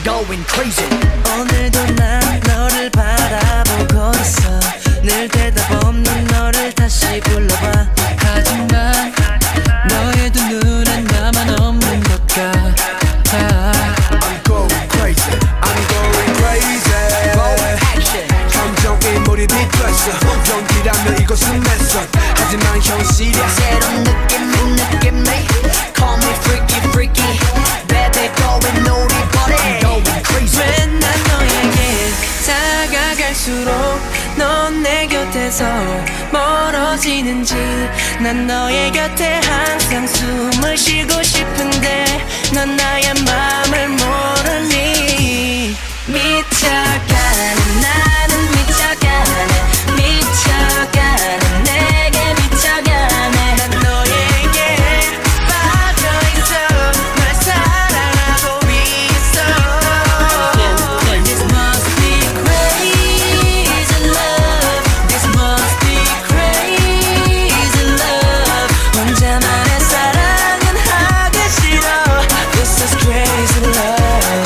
going crazy. 오늘도 난 너를 바라보고 있어. 늘 대답 없는 너를 다시 불러봐. 하지만 너의 두 눈엔 나만 없는 것 같아. I'm going crazy. I'm going crazy. 감정이 몰입이 됐어. 연기라면 이것은 맨선. 하지만 현실이야. 새로운 느낌이 Call me freaky freaky. Baby going naughty body. I'm going crazy. 왜 난 너에게 다가갈수록 넌 내 곁에서 멀어지는지. 난 너의 곁에 항상 숨을 쉬고 싶은데 넌 나의 맘을 모르니. 미쳐가는 나는 미쳐가네. 미쳐가는 내게 미쳐가네. 난 너에게 빠져있어. 널 사랑하고 있어. This must be crazy love. This must be crazy love. 혼자만의 사랑은 하기 싫어. This is crazy love.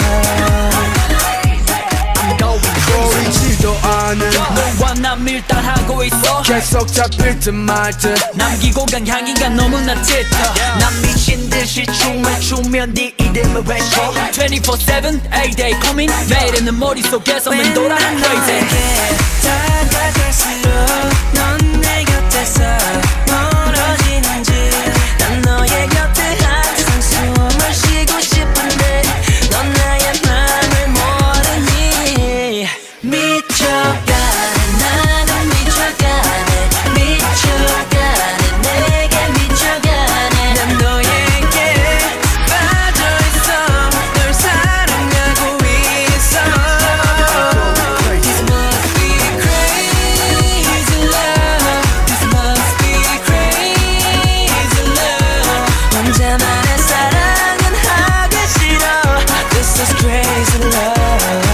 보이지도 않은 너와 난 밀당하고 있어. 계속 잡힐 듯 말 듯 남기고 간 향기가 너무나 짙어. 난 미친 듯이 춤을 추면 네 이름을 외쳐. 24/7 A-day coming. 매일은 내 머릿속에서 맴돌아 crazy. 다가갈수록 넌 내 곁에서 멀어지는지. 난 너의 곁에 항상 숨을 쉬고 싶은데 넌 나의 맘을 모르니. 미쳐가네 나는 미쳐가네. 미쳐가네 내게 미쳐가네. 난 너에게 빠져있어. 널 사랑하고 있어. This must be crazy love. This must be crazy love. 혼자만의 사랑은 하기 싫어. This is crazy love.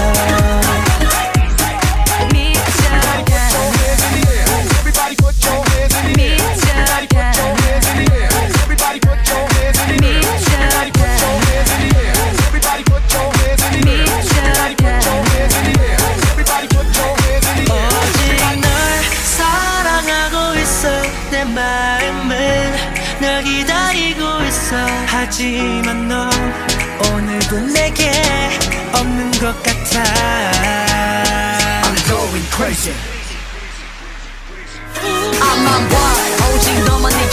Everybody put your hands in the air. Everybody put your hands in the air. Everybody put your hands in the air. Everybody put your hands in the air. Everybody put your hands in the air. Everybody put your hands in the air. Everybody put your hands in the air. 오직 널 사랑하고 있어. 내 마음은 널 기다리고 있어. 하지만 넌 오늘도 내게 없는 것 같아. I'm going crazy. I'm on board. 오직 너만 내